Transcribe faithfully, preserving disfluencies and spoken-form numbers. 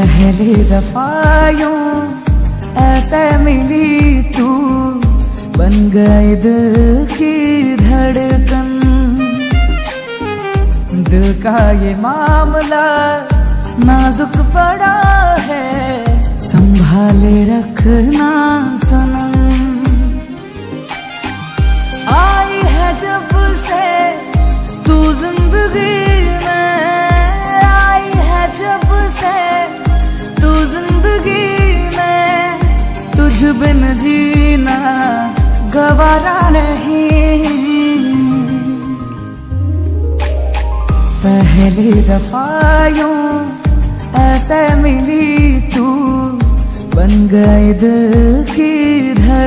पहली दफा यूं ऐसे मिली तू, बन गई दिल की धड़कन। दिल का ये मामला नाजुक पड़ा है, संभाले रखना सनम। आई है जब से तू जिंदगी में, आई है जब से तू जिंदगी में, तुझ बिन जीना गवारा नहीं। पहली दफा यूं ऐसे मिली तू, बन गई दिल की धड़कन।